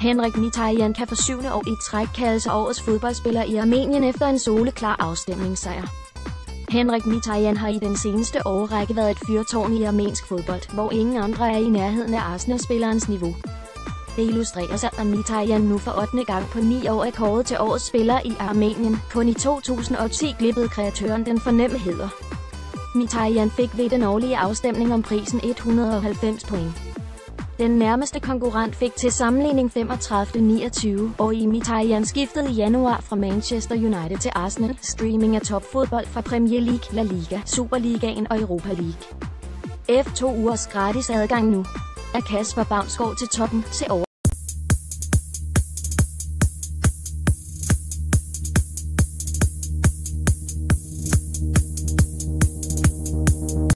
Henrik Mkhitaryan kan for 7. år i træk kaldes årets fodboldspiller i Armenien efter en soleklar afstemningssejr. Henrik Mkhitaryan har i den seneste årrække været et fyrtårn i armensk fodbold, hvor ingen andre er i nærheden af Arsenal-spillerens niveau. Det illustrerer sig, at Mkhitaryan nu for 8. gang på 9 år er kåret til årets spiller i Armenien. Kun i 2010 glippede kreatøren den fornemme hæder. Mkhitaryan fik ved den årlige afstemning om prisen 190 point. Den nærmeste konkurrent fik til sammenligning 35-29, og Mkhitaryan skiftede i januar fra Manchester United til Arsenal. Streaming af topfodbold fra Premier League, La Liga, Superligaen og Europa League. F2 ugers gratis adgang nu. Af Kasper Baunsgaard til toppen. Se over.